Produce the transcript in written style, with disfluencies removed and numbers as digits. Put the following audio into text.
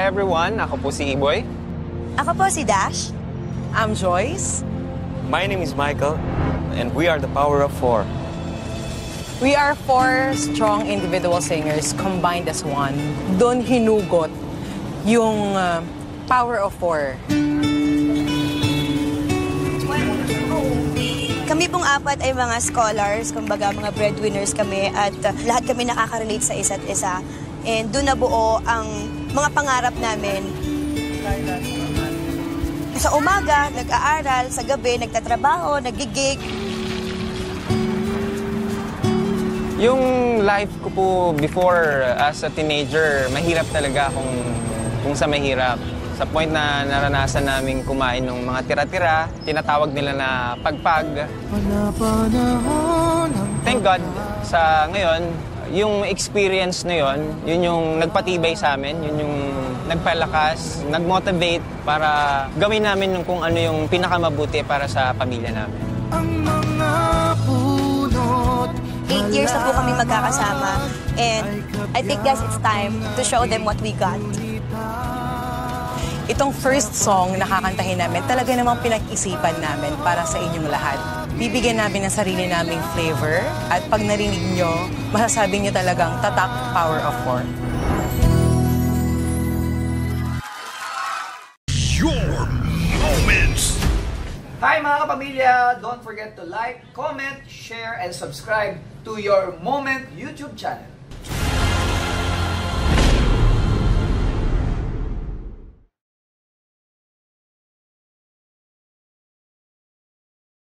everyone, ako po si Iboy. Ako po si Dash. I'm Joyce. My name is Michael, and we are the Power of Four. We are 4 strong individual singers combined as one. Doon hinugot yung Power of 4. Kami pong apat ay mga scholars, kumbaga mga breadwinners kami at lahat kami nakaka-relate sa isa't isa. And doon nabuo ang mga pangarap namin. Sa umaga, nag-aaral, sa gabi, nagtatrabaho, nagigig. Yung life ko po before as a teenager, mahirap talaga kung sa mahirap. Sa point na naranasan namin kumain ng mga tira-tira, tinatawag nila na pagpag. Thank God, sa ngayon, yung experience na yun yung nagpatibay sa amin, yun yung nagpalakas, nagmotivate para gawin namin kung ano yung pinakamabuti para sa pamilya namin. 8 years na po kami magkakasama and I think guys, it's time to show them what we got. Itong first song na kakantahin namin, talaga namang pinag-isipan namin para sa inyong lahat. Bibigyan namin ng sarili naming flavor at pag narinig nyo, masasabi nyo talagang tatak Power of 4. Your moments. Hi mga kapamilya! Don't forget to like, comment, share, and subscribe to Your Moment YouTube channel.